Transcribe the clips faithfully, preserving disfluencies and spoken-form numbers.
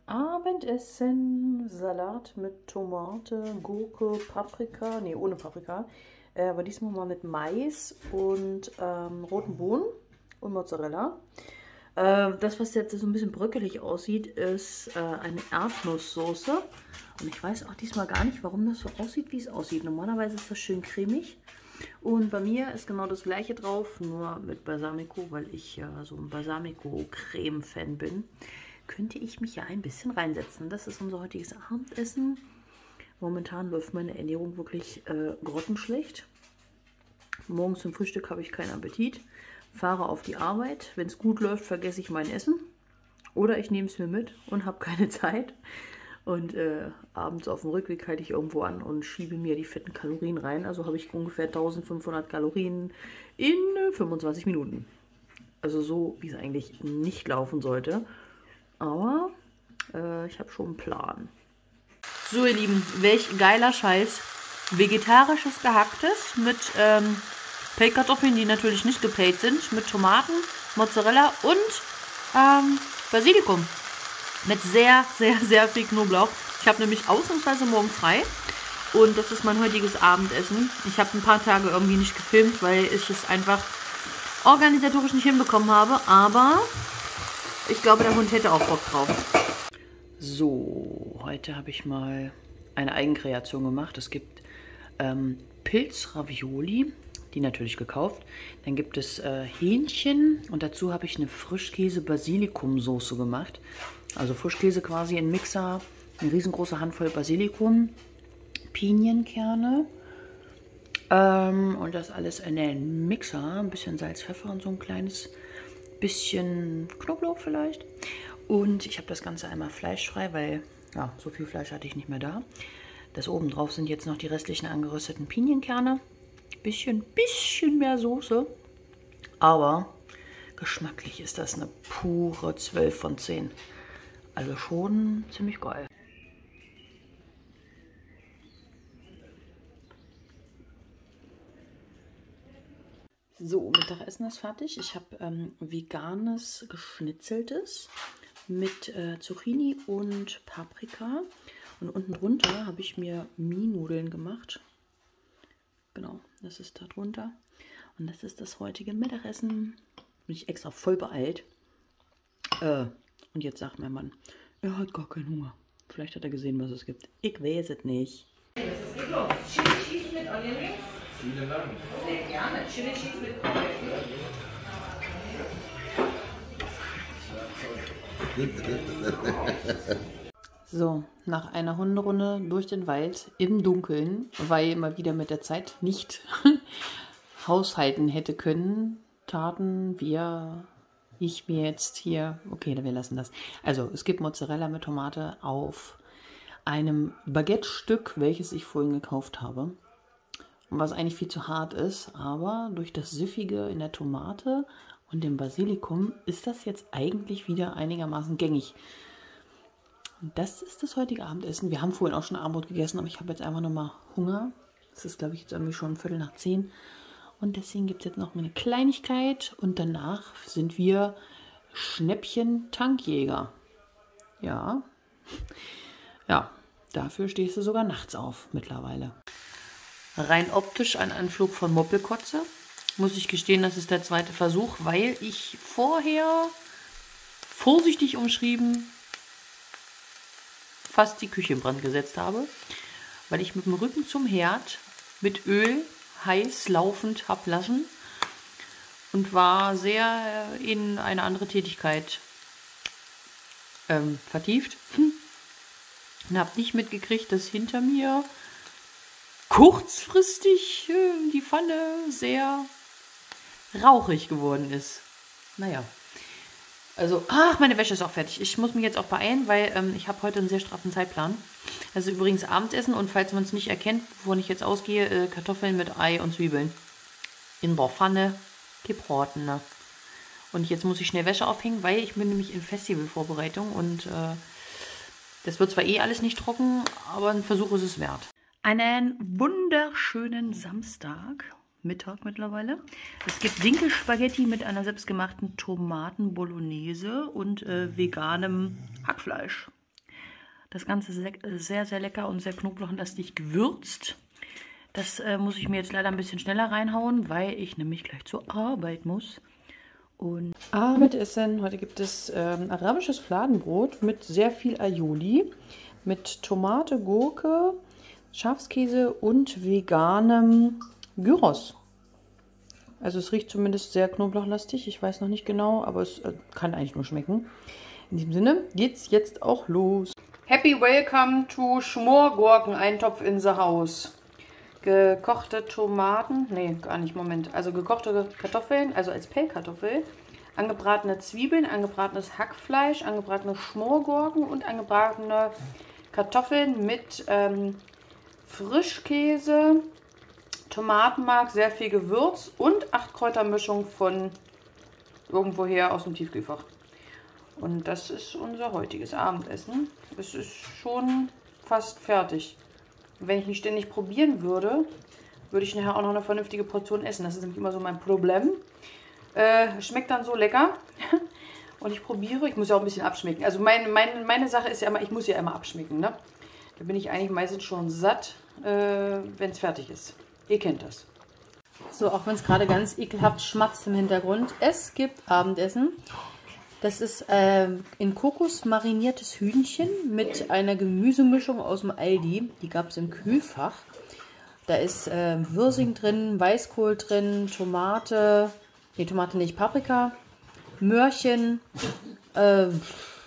Abendessen, Salat mit Tomate, Gurke, Paprika, nee, ohne Paprika, äh, aber diesmal mal mit Mais und ähm, roten Bohnen und Mozzarella. Äh, das, was jetzt so ein bisschen bröckelig aussieht, ist äh, eine Erdnusssoße. Und ich weiß auch diesmal gar nicht, warum das so aussieht, wie es aussieht. Normalerweise ist das schön cremig. Und bei mir ist genau das gleiche drauf, nur mit Balsamico, weil ich ja so ein Balsamico-Creme-Fan bin. Könnte ich mich ja ein bisschen reinsetzen. Das ist unser heutiges Abendessen. Momentan läuft meine Ernährung wirklich äh, grottenschlecht. Morgens zum Frühstück habe ich keinen Appetit. Fahre auf die Arbeit. Wenn es gut läuft, vergesse ich mein Essen. Oder ich nehme es mir mit und habe keine Zeit. Und äh, abends auf dem Rückweg halte ich irgendwo an und schiebe mir die fetten Kalorien rein. Also habe ich ungefähr eintausendfünfhundert Kalorien in äh, fünfundzwanzig Minuten. Also so, wie es eigentlich nicht laufen sollte. Aber äh, ich habe schon einen Plan. So ihr Lieben, welch geiler Scheiß. Vegetarisches Gehacktes mit ähm, Pellkartoffeln, die natürlich nicht gepellt sind. Mit Tomaten, Mozzarella und ähm, Basilikum. Mit sehr, sehr, sehr viel Knoblauch. Ich habe nämlich ausnahmsweise morgen frei. Und das ist mein heutiges Abendessen. Ich habe ein paar Tage irgendwie nicht gefilmt, weil ich es einfach organisatorisch nicht hinbekommen habe. Aber ich glaube, der Hund hätte auch Bock drauf. So, heute habe ich mal eine Eigenkreation gemacht. Es gibt ähm, Pilzravioli, die natürlich gekauft. Dann gibt es äh, Hähnchen und dazu habe ich eine Frischkäse-Basilikum-Soße gemacht. Also Frischkäse quasi in Mixer, eine riesengroße Handvoll Basilikum, Pinienkerne ähm, und das alles in den Mixer. Ein bisschen Salz, Pfeffer und so ein kleines bisschen Knoblauch vielleicht. Und ich habe das Ganze einmal fleischfrei, weil ja, so viel Fleisch hatte ich nicht mehr da. Das oben drauf sind jetzt noch die restlichen angerösteten Pinienkerne. Bisschen, bisschen mehr Soße. Aber geschmacklich ist das eine pure zwölf von zehn. Also schon ziemlich geil. So, Mittagessen ist fertig. Ich habe ähm, veganes Geschnitzeltes mit äh, Zucchini und Paprika. Und unten drunter habe ich mir Mie-Nudeln gemacht. Genau, das ist da drunter. Und das ist das heutige Mittagessen. Bin ich extra voll beeilt. Äh, und jetzt sagt mein Mann, er hat gar keinen Hunger. Vielleicht hat er gesehen, was es gibt. Ich weiß es nicht. Was ist geht los? Chili Cheese mit Onion Rings? Vielen Dank. Sehr gerne. Chili Cheese mit Onion Rings. So, nach einer Hunderunde durch den Wald im Dunkeln, weil mal wieder mit der Zeit nicht haushalten hätte können, taten wir, ich mir jetzt hier, okay, wir lassen das. Also, es gibt Mozzarella mit Tomate auf einem Baguette-Stück, welches ich vorhin gekauft habe. Was eigentlich viel zu hart ist, aber durch das Süffige in der Tomate und dem Basilikum ist das jetzt eigentlich wieder einigermaßen gängig. Das ist das heutige Abendessen. Wir haben vorhin auch schon Abendbrot gegessen, aber ich habe jetzt einfach nochmal Hunger. Es ist, glaube ich, jetzt irgendwie schon Viertel nach zehn. Und deswegen gibt es jetzt noch eine Kleinigkeit. Und danach sind wir Schnäppchen-Tankjäger. Ja. Ja, dafür stehst du sogar nachts auf mittlerweile. Rein optisch ein Anflug von Moppelkotze. Muss ich gestehen, das ist der zweite Versuch, weil ich vorher vorsichtig umschrieben fast die Küche in Brand gesetzt habe, weil ich mit dem Rücken zum Herd mit Öl heiß laufend habe lassen und war sehr in eine andere Tätigkeit ähm, vertieft und habe nicht mitgekriegt, dass hinter mir kurzfristig äh, die Pfanne sehr rauchig geworden ist. Naja. Also, ach, meine Wäsche ist auch fertig. Ich muss mich jetzt auch beeilen, weil ähm, ich habe heute einen sehr straffen Zeitplan. Also übrigens Abendessen und falls man es nicht erkennt, wovon ich jetzt ausgehe, äh, Kartoffeln mit Ei und Zwiebeln. In der Pfanne gebraten. Ne? Und jetzt muss ich schnell Wäsche aufhängen, weil ich bin nämlich in Festivalvorbereitung und äh, das wird zwar eh alles nicht trocken, aber ein Versuch ist es wert. Einen wunderschönen Samstag. Mittag mittlerweile. Es gibt Dinkelspaghetti mit einer selbstgemachten Tomaten-Bolognese und äh, veganem Hackfleisch. Das Ganze sehr, sehr, sehr lecker und sehr knoblauchlastig gewürzt. Das äh, muss ich mir jetzt leider ein bisschen schneller reinhauen, weil ich nämlich gleich zur Arbeit muss. Und Abendessen. Heute gibt es ähm, arabisches Fladenbrot mit sehr viel Aioli, mit Tomate, Gurke, Schafskäse und veganem Gyros. Also es riecht zumindest sehr knoblauchlastig. Ich weiß noch nicht genau, aber es äh, kann eigentlich nur schmecken. In diesem Sinne geht's jetzt auch los. Happy Welcome to Schmorgurken-Eintopf in the House. Gekochte Tomaten, nee, gar nicht, Moment. Also gekochte Kartoffeln, also als Pellkartoffel. Angebratene Zwiebeln, angebratenes Hackfleisch, angebratene Schmorgurken und angebratene Kartoffeln mit ähm, Frischkäse, Tomatenmark, sehr viel Gewürz und acht Kräutermischung von irgendwoher aus dem Tiefkühlfach. Und das ist unser heutiges Abendessen. Es ist schon fast fertig. Wenn ich nicht ständig probieren würde, würde ich nachher auch noch eine vernünftige Portion essen. Das ist nämlich immer so mein Problem. Äh, schmeckt dann so lecker. Und ich probiere, ich muss ja auch ein bisschen abschmecken. Also mein, mein, meine Sache ist ja immer, ich muss ja immer abschmecken. Ne? Da bin ich eigentlich meistens schon satt, äh, wenn es fertig ist. Ihr kennt das. So, auch wenn es gerade ganz ekelhaft schmatzt im Hintergrund. Es gibt Abendessen. Das ist äh, in Kokos mariniertes Hühnchen mit einer Gemüsemischung aus dem Aldi. Die gab es im Kühlfach. Da ist äh, Würsing drin, Weißkohl drin, Tomate, nee, Tomate nicht, Paprika, Möhrchen, äh, äh,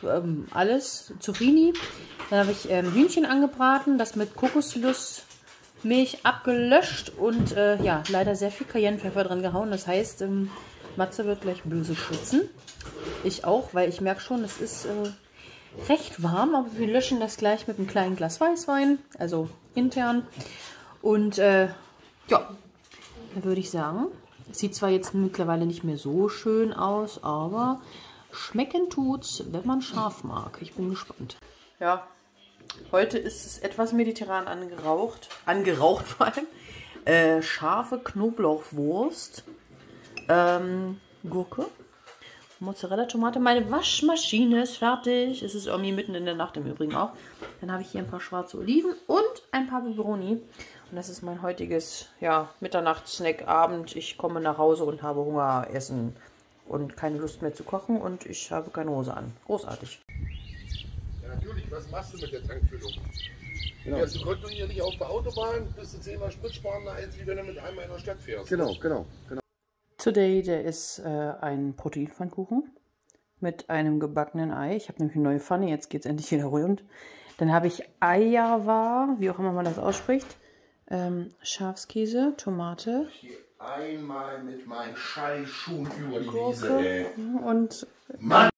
alles, Zucchini. Dann habe ich äh, Hühnchen angebraten, das mit Kokosnussmilch abgelöscht und äh, ja, leider sehr viel Cayennepfeffer drin gehauen. Das heißt, ähm, Matze wird gleich böse schwitzen. Ich auch, weil ich merke schon, es ist äh, recht warm, aber wir löschen das gleich mit einem kleinen Glas Weißwein, also intern. Und äh, ja, dann würde ich sagen, es sieht zwar jetzt mittlerweile nicht mehr so schön aus, aber schmecken tut's, wenn man scharf mag. Ich bin gespannt. Ja, heute ist es etwas mediterran angeraucht, angeraucht vor allem. Äh, scharfe Knoblauchwurst, ähm, Gurke. Mozzarella, Tomate. Meine Waschmaschine ist fertig. Es ist irgendwie mitten in der Nacht im Übrigen auch. Dann habe ich hier ein paar schwarze Oliven und ein paar Peperoni. Und das ist mein heutiges ja, Mitternachtssnack, Abend. Ich komme nach Hause und habe Hunger, Essen und keine Lust mehr zu kochen. Und ich habe keine Hose an. Großartig. Ja, natürlich. Was machst du mit der Tankfüllung? Genau. Fährst du kontinuierlich auf der Autobahn, bist du zehnmal spritsparender, als wie wenn du mit einmal in der Stadt fährst. Genau, genau, genau. Today, der ist äh, ein Proteinpfannkuchen mit einem gebackenen Ei. Ich habe nämlich eine neue Pfanne, jetzt geht es endlich wieder rund. Dann habe ich Ayava, wie auch immer man das ausspricht, ähm, Schafskäse, Tomate. Ich gehe einmal mit meinen Scheißschuhen über die Gurke Wiese, ey. Und Mann!